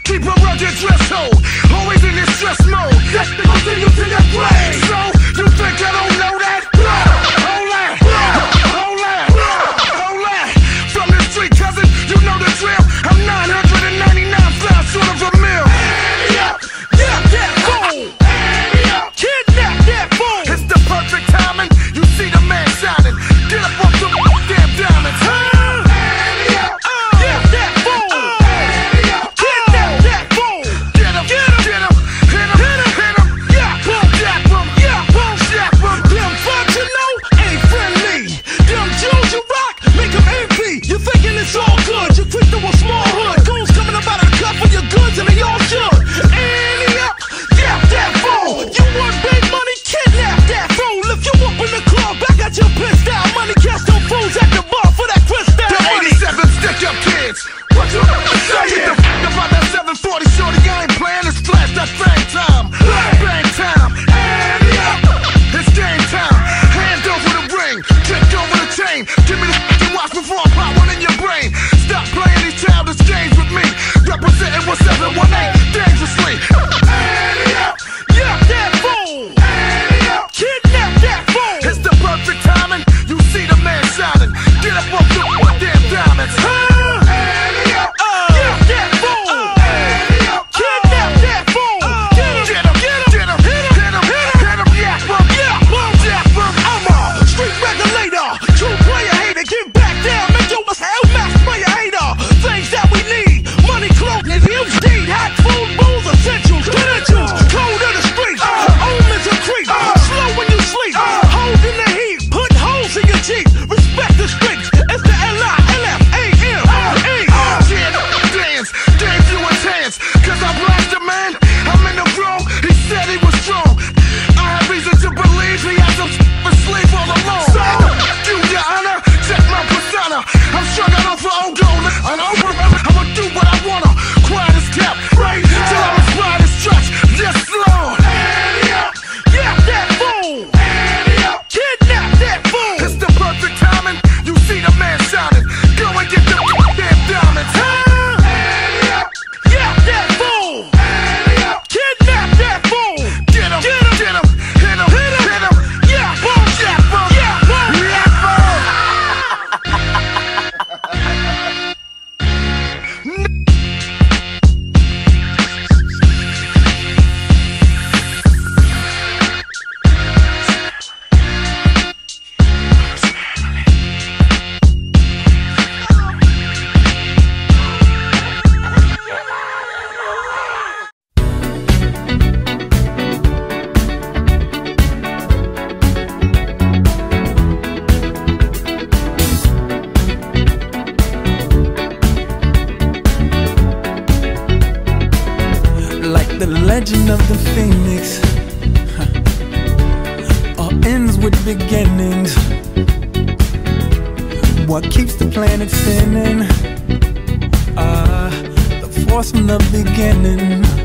keep a rugged dress code, always in this stress mode. That's the continue to your grave. So, you think I don't know that? Hold that, hold that, hold that. From the street, cousin, you know the drill. I'm 999 fly short of a mill. Yeah, that fool. Kidnap that fool. It's the perfect timing. You see the man shining. Get up off the damn diamonds, huh? The legend of the phoenix all ends with beginnings. What keeps the planet spinning? The force from the beginning.